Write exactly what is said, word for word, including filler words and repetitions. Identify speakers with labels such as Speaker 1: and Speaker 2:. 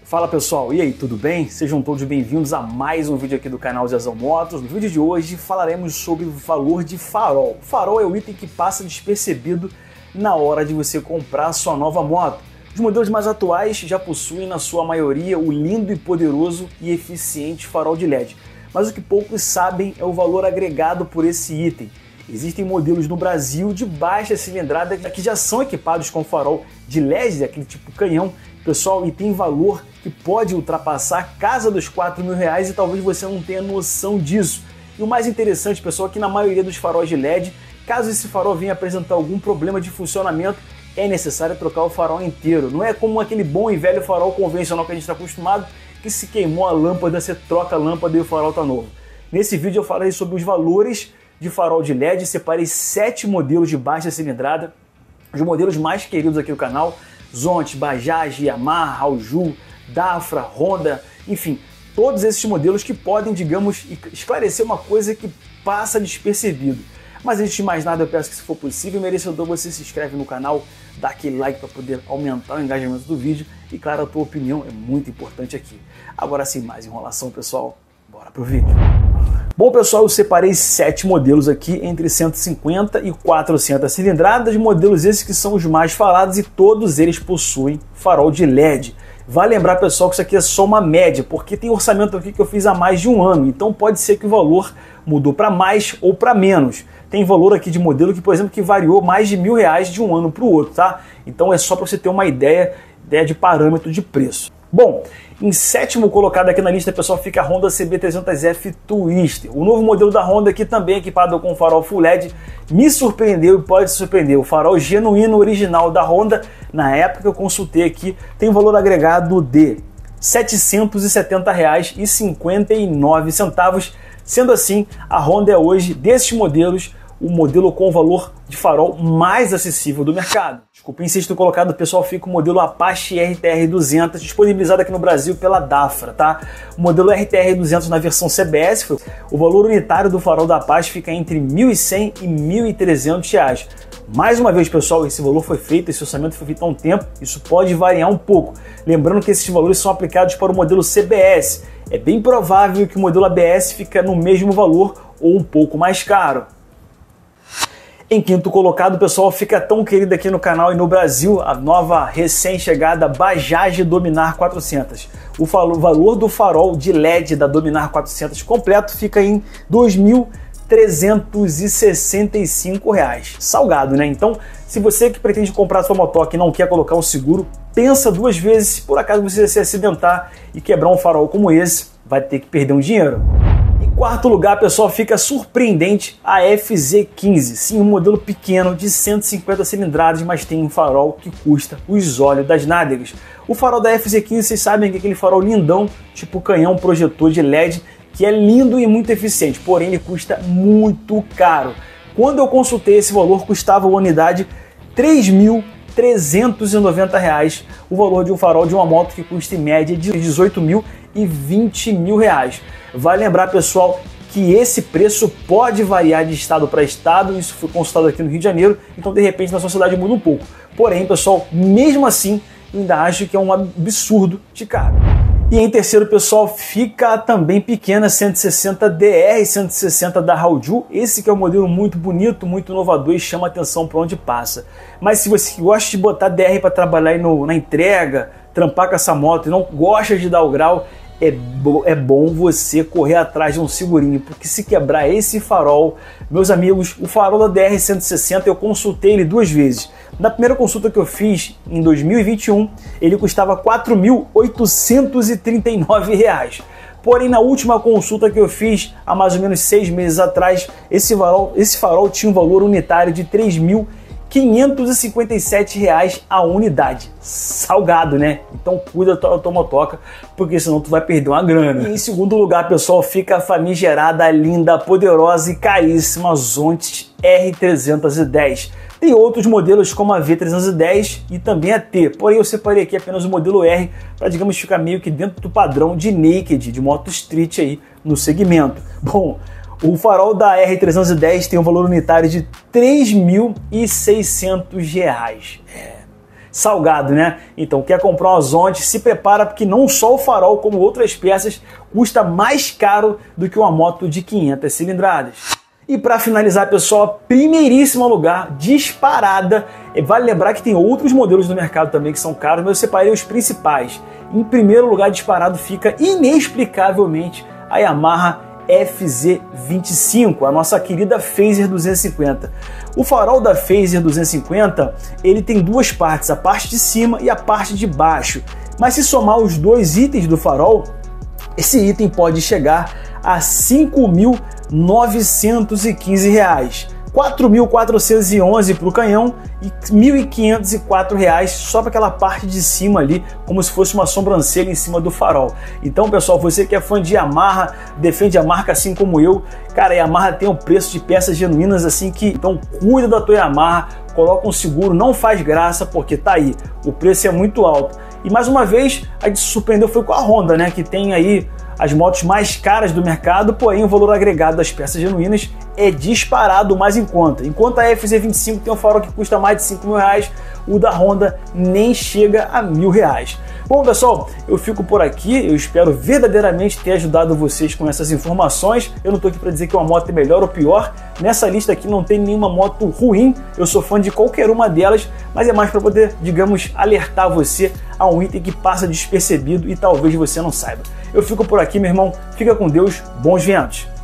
Speaker 1: Fala pessoal, e aí, tudo bem? Sejam todos bem-vindos a mais um vídeo aqui do canal Zezão Motos. No vídeo de hoje falaremos sobre o valor de farol. Farol é o item que passa despercebido na hora de você comprar a sua nova moto. Os modelos mais atuais já possuem na sua maioria o lindo e poderoso e eficiente farol de L E D. Mas o que poucos sabem é o valor agregado por esse item. Existem modelos no Brasil de baixa cilindrada que já são equipados com farol de L E D, aquele tipo canhão, pessoal, e tem valor que pode ultrapassar a casa dos quatro mil reais e talvez você não tenha noção disso. E o mais interessante, pessoal, é que na maioria dos faróis de L E D, caso esse farol venha apresentar algum problema de funcionamento, é necessário trocar o farol inteiro. Não é como aquele bom e velho farol convencional que a gente está acostumado, que se queimou a lâmpada, você troca a lâmpada e o farol está novo. Nesse vídeo eu falei sobre os valores de farol de L E D, separei sete modelos de baixa cilindrada, os modelos mais queridos aqui do canal: Zonte, Bajaj, Yamaha, Haoju, Dafra, Honda, enfim, todos esses modelos que podem, digamos, esclarecer uma coisa que passa despercebido. Mas antes de mais nada, eu peço que, se for possível, merecedor, você se inscreve no canal, dá aquele like para poder aumentar o engajamento do vídeo e, claro, a tua opinião é muito importante aqui. Agora, sem mais enrolação, pessoal, bora pro vídeo. Bom, pessoal, eu separei sete modelos aqui entre cento e cinquenta e quatrocentas cilindradas, modelos esses que são os mais falados e todos eles possuem farol de L E D. Vale lembrar, pessoal, que isso aqui é só uma média, porque tem orçamento aqui que eu fiz há mais de um ano, então pode ser que o valor mudou para mais ou para menos. Tem valor aqui de modelo que, por exemplo, que variou mais de mil reais de um ano para o outro, tá? Então é só para você ter uma ideia, ideia de parâmetro de preço. Bom, em sétimo colocado aqui na lista, pessoal, fica a Honda C B trezentos F Twister. O novo modelo da Honda aqui, também equipado com farol Full L E D, me surpreendeu e pode se surpreender. O farol genuíno original da Honda, na época que eu consultei aqui, tem um valor agregado de setecentos e setenta reais e cinquenta e nove centavos. Sendo assim, a Honda é hoje, desses modelos, o modelo com o valor de farol mais acessível do mercado. Desculpa, em sexto colocado, pessoal, fica o modelo Apache R T R duzentos, disponibilizado aqui no Brasil pela Dafra, tá? O modelo R T R duzentos na versão C B S, o valor unitário do farol da Apache fica entre mil e cem e mil e trezentos reais. Mais uma vez, pessoal, esse valor foi feito, esse orçamento foi feito há um tempo, isso pode variar um pouco. Lembrando que esses valores são aplicados para o modelo C B S. É bem provável que o modelo A B S fica no mesmo valor ou um pouco mais caro. Em quinto colocado, pessoal, fica tão querida aqui no canal e no Brasil, a nova recém-chegada Bajaj Dominar quatrocentos. O valor do farol de L E D da Dominar quatrocentos completo fica em dois mil trezentos e sessenta e cinco reais. Salgado, né? Então, se você que pretende comprar sua motoca e não quer colocar um seguro, pensa duas vezes. Se por acaso você se acidentar e quebrar um farol como esse, vai ter que perder um dinheiro. Em quarto lugar, pessoal, fica surpreendente a F Z quinze. Sim, um modelo pequeno de cento e cinquenta cilindradas, mas tem um farol que custa os olhos das nádegas. O farol da F Z quinze, vocês sabem que é aquele farol lindão, tipo canhão projetor de L E D, que é lindo e muito eficiente, porém ele custa muito caro. Quando eu consultei esse valor, custava a unidade três mil trezentos e noventa reais, o valor de um farol de uma moto que custa em média de dezoito mil e vinte mil reais. Vale lembrar, pessoal, que esse preço pode variar de estado para estado, isso foi consultado aqui no Rio de Janeiro, então de repente na sua cidade muda um pouco. Porém, pessoal, mesmo assim, eu ainda acho que é um absurdo de caro. E em terceiro, pessoal, fica a também pequena cento e sessenta D R cento e sessenta da Haoju. Esse que é um modelo muito bonito, muito inovador e chama atenção para onde passa. Mas se você gosta de botar D R para trabalhar aí no, na entrega, trampar com essa moto e não gosta de dar o grau, é, bo é bom você correr atrás de um segurinho, porque se quebrar esse farol, meus amigos, o farol da D R cento e sessenta eu consultei ele duas vezes. Na primeira consulta que eu fiz em dois mil e vinte e um, ele custava quatro mil oitocentos e trinta e nove reais. Porém, na última consulta que eu fiz, há mais ou menos seis meses atrás, esse farol, esse farol tinha um valor unitário de três mil quinhentos e cinquenta e sete reais a unidade. Salgado, né? Então cuida da tua motoca, porque senão tu vai perder uma grana. E em segundo lugar, pessoal, fica a famigerada, linda, poderosa e caríssima Zonte R trezentos e dez. Tem outros modelos como a V trezentos e dez e também a T, porém eu separei aqui apenas o modelo R para, digamos, ficar meio que dentro do padrão de naked, de moto street aí no segmento. Bom, o farol da R trezentos e dez tem um valor unitário de três mil e seiscentos reais. É. salgado, né? Então, quer comprar uma Zonte, se prepara, porque não só o farol, como outras peças, custa mais caro do que uma moto de quinhentas cilindradas. E para finalizar, pessoal, primeiríssimo lugar, disparada. Vale lembrar que tem outros modelos no mercado também que são caros, mas eu separei os principais. Em primeiro lugar, disparado, fica inexplicavelmente a Yamaha F Z vinte e cinco, a nossa querida Phaser duzentos e cinquenta. O farol da Phaser duzentos e cinquenta, ele tem duas partes, a parte de cima e a parte de baixo. Mas se somar os dois itens do farol, esse item pode chegar a cinco mil novecentos e quinze reais. quatro mil quatrocentos e onze para o canhão e mil e quinhentos e quatro reais só para aquela parte de cima ali, como se fosse uma sobrancelha em cima do farol. Então, pessoal, você que é fã de Yamaha, defende a marca assim como eu, cara, a Yamaha tem um preço de peças genuínas assim que, então cuida da tua Yamaha, coloca um seguro, não faz graça, porque tá aí, o preço é muito alto. E mais uma vez, a gente se surpreendeu foi com a Honda, né, que tem aí as motos mais caras do mercado, porém o valor agregado das peças genuínas é disparado mais em conta. Enquanto a F Z vinte e cinco tem um farol que custa mais de cinco mil reais, o da Honda nem chega a mil reais. Bom, pessoal, eu fico por aqui, eu espero verdadeiramente ter ajudado vocês com essas informações. Eu não estou aqui para dizer que uma moto é melhor ou pior, nessa lista aqui não tem nenhuma moto ruim, eu sou fã de qualquer uma delas, mas é mais para poder, digamos, alertar você a um item que passa despercebido e talvez você não saiba. Eu fico por aqui, meu irmão, fica com Deus, bons ventos!